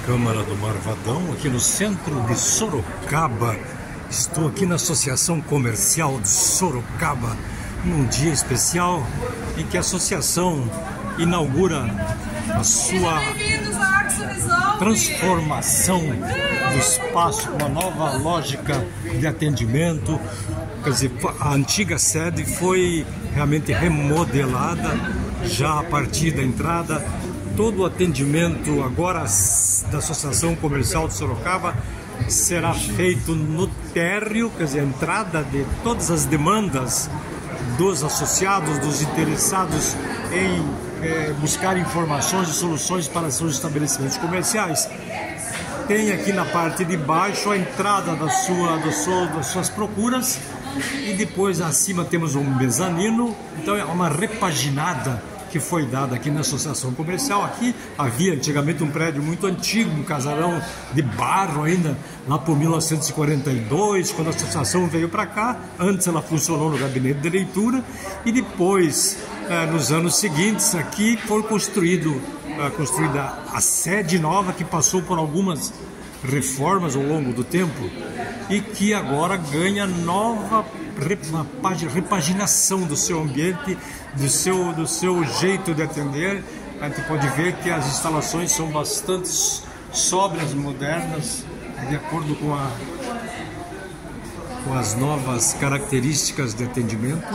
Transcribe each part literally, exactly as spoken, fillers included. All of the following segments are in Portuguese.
Câmara do Marvadão, aqui no centro de Sorocaba. Estou aqui na Associação Comercial de Sorocaba, num dia especial em que a associação inaugura a sua transformação do espaço, uma nova lógica de atendimento. Quer dizer, a antiga sede foi realmente remodelada já a partir da entrada. Todo o atendimento agora da Associação Comercial de Sorocaba será feito no térreo, quer dizer, a entrada de todas as demandas dos associados, dos interessados em eh, buscar informações e soluções para seus estabelecimentos comerciais. Tem aqui na parte de baixo a entrada da sua, do seu, das suas procuras, e depois acima temos um mezanino. Então é uma repaginada que foi dada aqui na Associação Comercial. Aqui havia antigamente um prédio muito antigo, um casarão de barro ainda, lá por mil novecentos e quarenta e dois, quando a associação veio para cá. Antes ela funcionou no gabinete de leitura e depois, eh, nos anos seguintes, aqui foi construído, eh, construída a sede nova, que passou por algumas reformas ao longo do tempo e que agora ganha nova repaginação do seu ambiente, do seu, do seu jeito de atender. A gente pode ver que as instalações são bastante sóbrias, modernas, de acordo com, a, com as novas características de atendimento.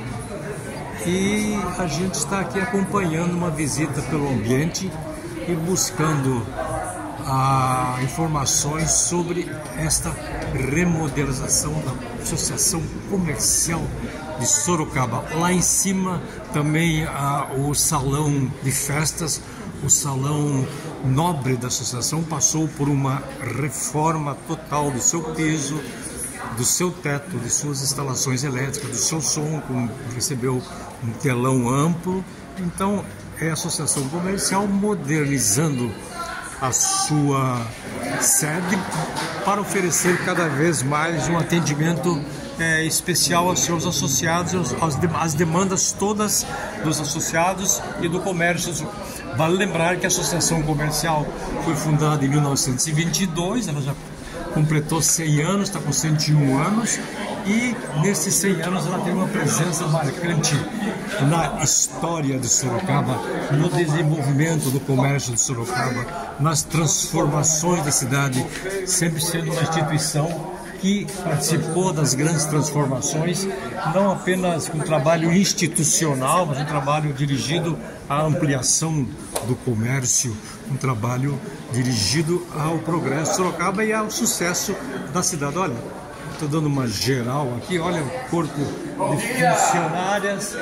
E a gente está aqui acompanhando uma visita pelo ambiente e buscando a, informações sobre esta remodelização da Associação Comercial de Sorocaba. Lá em cima também há o salão de festas, o salão nobre da associação passou por uma reforma total do seu piso, do seu teto, de suas instalações elétricas, do seu som, com, recebeu um telão amplo. Então é a Associação Comercial modernizando a sua sede para oferecer cada vez mais um atendimento é, especial aos seus associados, às, às demandas todas dos associados e do comércio. Vale lembrar que a Associação Comercial foi fundada em mil novecentos e vinte e dois, ela já completou cem anos, está com cento e um anos, e nesses cem anos ela tem uma presença marcante na história de Sorocaba, no desenvolvimento do comércio de Sorocaba, nas transformações da cidade, sempre sendo uma instituição que participou das grandes transformações, não apenas com um trabalho institucional, mas um trabalho dirigido à ampliação do comércio, um trabalho dirigido ao progresso de Sorocaba e ao sucesso da cidade. Olha, estou dando uma geral aqui, olha o corpo de funcionárias.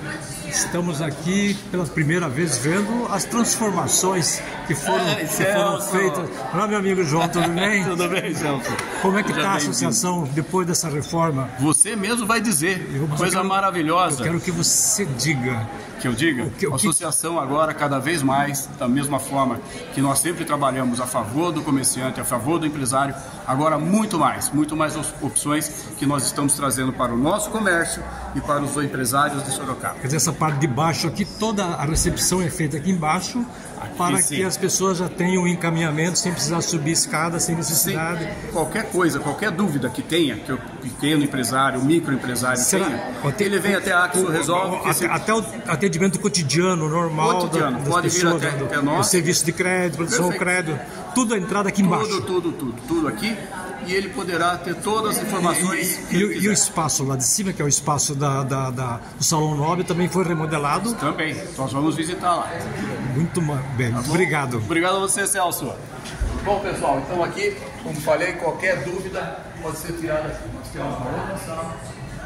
Estamos aqui pela primeira vez vendo as transformações que foram, é, que foram feitas. Olá, meu amigo João, tudo bem? Tudo bem, Celso? Como é que está a associação depois dessa reforma? Você mesmo vai dizer, eu, coisa quero, maravilhosa. Eu quero que você diga. Que eu diga? O que, o a associação agora, cada vez mais, da mesma forma que nós sempre trabalhamos a favor do comerciante, a favor do empresário, agora muito mais, muito mais opções que nós estamos trazendo para o nosso comércio e para os empresários de Sorocaba. Quer dizer, essa parte de baixo aqui, toda a recepção é feita aqui embaixo, aqui, para sim, que as pessoas já tenham um encaminhamento sem precisar subir escada, sem necessidade. Sim. Qualquer coisa, qualquer dúvida que tenha, que o pequeno empresário, o microempresário tenha, ele vem até a Axo Resolve. Até, se... até o atendimento cotidiano, normal, cotidiano. Da, das Pode pessoas, vir até, do, até nós. O serviço de crédito, produção de crédito, tudo a entrada aqui embaixo. Tudo, tudo, tudo, tudo aqui. E ele poderá ter todas as informações. E, e, e o espaço lá de cima, que é o espaço da, da, da, do Salão Nobre, também foi remodelado? Também, nós vamos visitar lá. Muito bem, tá, obrigado. Obrigado a você, Celso. Bom, pessoal, então aqui, como falei, qualquer dúvida pode ser tirada aqui. Nós temos uma outra sala.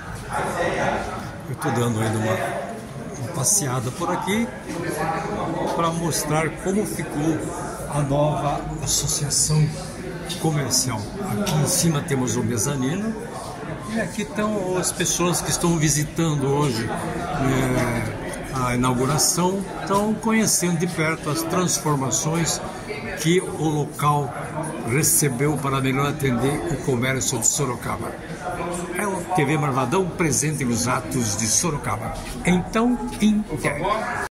Eu estou dando ainda uma, uma passeada por aqui para mostrar como ficou a nova associação comercial. Aqui em cima temos o mezanino e aqui estão as pessoas que estão visitando hoje é, a inauguração, estão conhecendo de perto as transformações que o local recebeu para melhor atender o comércio de Sorocaba. É o T V Marvadão presente nos atos de Sorocaba. Então, em